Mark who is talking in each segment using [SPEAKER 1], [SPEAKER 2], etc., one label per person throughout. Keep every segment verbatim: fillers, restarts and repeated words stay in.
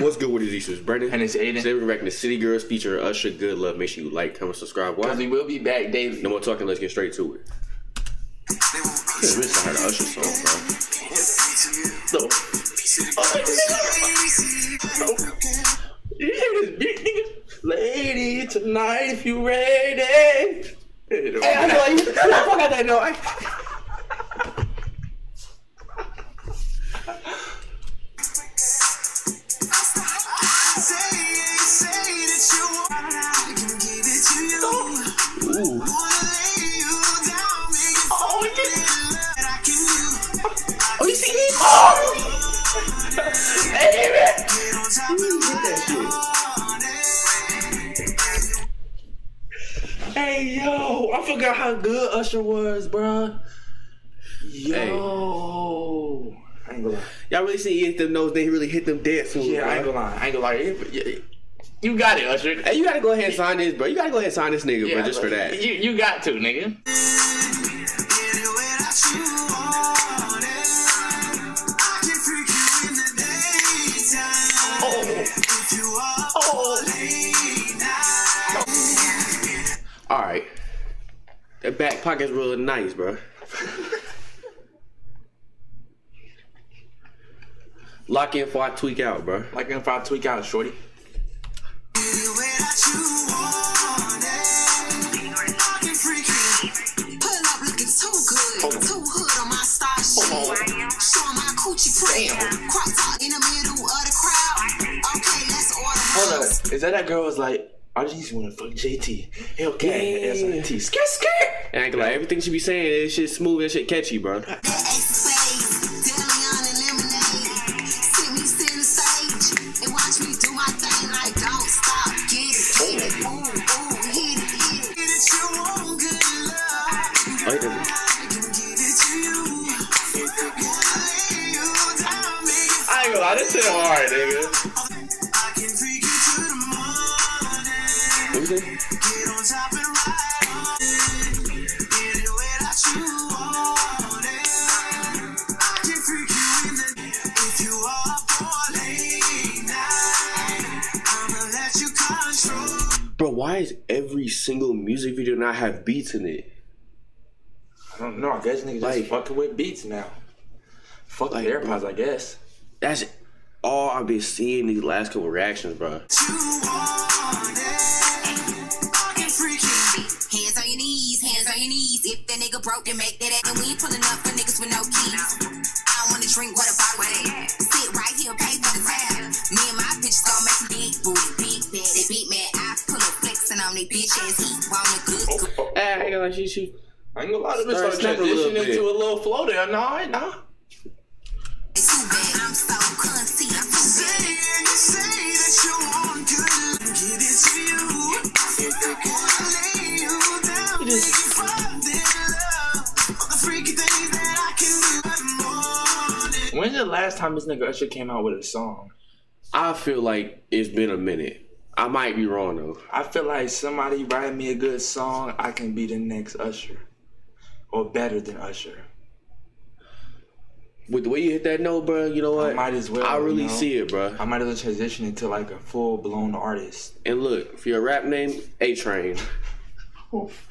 [SPEAKER 1] What's good with these issues, Brandon?
[SPEAKER 2] And it's Aiden.
[SPEAKER 1] Today we're back in the City Girls feature Usher Good Love. Make sure you like, comment, subscribe.
[SPEAKER 2] Because we will be back daily.
[SPEAKER 1] No more talking, let's get straight to it. I wish I had an Usher song, bro. No. No. You hear this beat, nigga? Lady, tonight if you ready. Hey, I know you. Fuck out that noise. Oh, you see me? Oh! Hey, man! Hey, yo! I forgot how good Usher was, bro. Yo! Hey. I ain't gonna lie. Y'all really see hit them nose, then he really hit them dead soon.
[SPEAKER 2] Yeah, bro. I ain't gonna lie. I ain't gonna lie. You got it, Usher.
[SPEAKER 1] Hey, you gotta go ahead and sign this, bro. You gotta go ahead and sign this nigga, yeah, bro, just for that.
[SPEAKER 2] You, you got to, nigga.
[SPEAKER 1] Alright. That back pocket's real nice, bro. Lock in before I tweak out, bro.
[SPEAKER 2] Lock in before I tweak out, shorty. Hold up. Is that that girl was like, I just want to fuck J T. Okay,
[SPEAKER 1] yeah.
[SPEAKER 2] S I T. Skirt, skirt.
[SPEAKER 1] And I ain't like everything she be saying, this shit smooth and shit catchy, bro.
[SPEAKER 2] I ain't gonna lie, this shit hard, nigga.
[SPEAKER 1] What was it? Bro, why is every single music video not have beats in it?
[SPEAKER 2] I don't know. I guess niggas like, just fucking with beats now. Fuck like, the AirPods, bro, I guess.
[SPEAKER 1] That's all I've been seeing these last couple reactions, bro.
[SPEAKER 3] Hands on your knees, hands on your knees. If that nigga broke, then make that ass. And we ain't pulling up for niggas with no keys. I don't wanna drink water bottle with it. Sit right here, pay for the tab. Me and my bitches gon' make some big booty, big bad. They beat me, I pull up flexing on they bitch ass. He want a good.
[SPEAKER 1] Oh, oh. Hey, I ain't gonna lie, she, she.
[SPEAKER 2] I ain't gonna lie, this bitch started transitioning into a little flow there. Nah, I nah.
[SPEAKER 3] It's too bad, I'm so cunty. I'm too bad. You say that you want good. Give it to you. If I wanna lay you down, make you find love. All the freaky things that I can do in the morning.
[SPEAKER 2] When's the last time this nigga Usher came out with a song?
[SPEAKER 1] I feel like it's been a minute. I might be wrong though.
[SPEAKER 2] I feel like somebody write me a good song, I can be the next Usher. Or better than Usher.
[SPEAKER 1] With the way you hit that note, bro, you know what?
[SPEAKER 2] I might as well.
[SPEAKER 1] I really
[SPEAKER 2] you know?
[SPEAKER 1] see it, bro.
[SPEAKER 2] I might as well transition into like a full blown artist.
[SPEAKER 1] And look, for your rap name, A-Train.
[SPEAKER 2] Oh, fuck.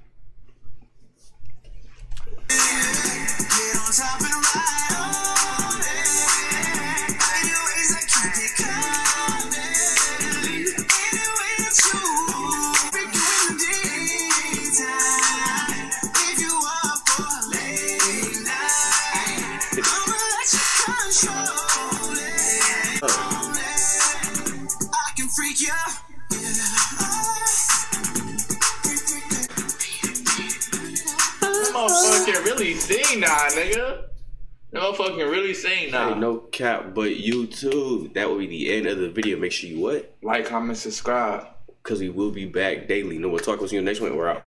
[SPEAKER 2] Motherfucker really sing now, nigga. That motherfucker really sing now.
[SPEAKER 1] Hey, no cap, but YouTube. That will be the end of the video. Make sure you what?
[SPEAKER 2] Like, comment, subscribe.
[SPEAKER 1] Because we will be back daily. No more talk. We'll see you in the next one. We're out.